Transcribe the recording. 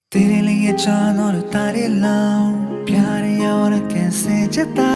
तेरे लिए चांद और तारे लाऊं, प्यार और कैसे जता